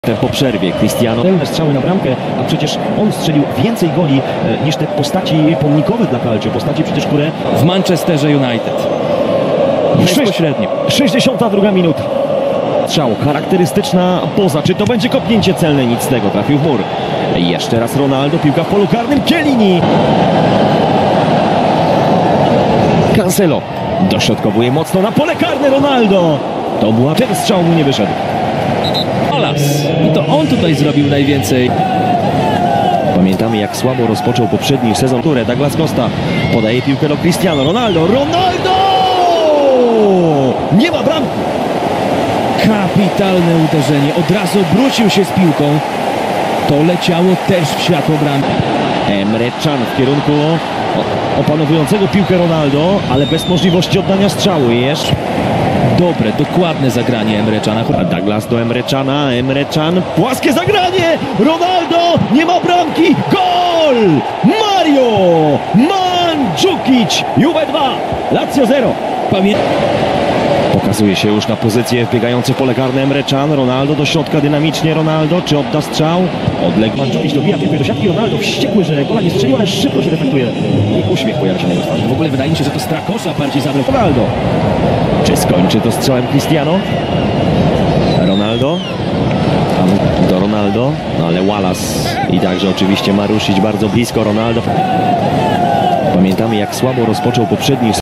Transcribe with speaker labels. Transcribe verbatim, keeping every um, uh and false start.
Speaker 1: Po przerwie Cristiano strzały na bramkę, a przecież on strzelił więcej goli e, niż te postaci pomnikowe dla Calcio, postaci przecież, które
Speaker 2: w Manchesterze United. Bezpośrednio.
Speaker 1: sześćdziesiąta druga minuta. Strzał, charakterystyczna poza. Czy to będzie kopnięcie celne? Nic z tego, trafił w mur. Jeszcze raz Ronaldo, piłka w polu karnym, Chiellini. Cancelo dośrodkowuje mocno na pole karne, Ronaldo. To była ten strzał, mu nie wyszedł.
Speaker 2: I to on tutaj zrobił najwięcej.
Speaker 1: Pamiętamy, jak słabo rozpoczął poprzedni sezon, które Douglas Costa podaje piłkę do Cristiano Ronaldo. Ronaldo! Nie ma bramki!
Speaker 2: Kapitalne uderzenie. Od razu obrócił się z piłką. To leciało też w światło bramki.
Speaker 1: Emre Can w kierunku opanowującego piłkę Ronaldo, ale bez możliwości oddania strzału. Jeszcze
Speaker 2: dobre, dokładne zagranie Emre Cana.
Speaker 1: A Douglas do Emre Cana, Emre Can, płaskie zagranie! Ronaldo, nie ma bramki, gol! Mario Mandzukic, Juve dwa, Lazio zero. Pamię Pokazuje się już na pozycję wbiegający w pole karne Emre Can. Ronaldo do środka dynamicznie, Ronaldo, czy odda strzał? Odległ Mandzukic, dobija piłkę do siatki, Ronaldo wściekły, że gola nie strzelił, ale szybko się reflektuje. I uśmiech pojawia się na jego twarzy.
Speaker 2: W ogóle wydaje mi się, że to Strakosza bardziej zabrał.
Speaker 1: Ronaldo. Czy skończy to strzałem Cristiano? Ronaldo. Do Ronaldo, no ale Wallace i także oczywiście Marusic bardzo blisko Ronaldo. Pamiętamy, jak słabo rozpoczął poprzedni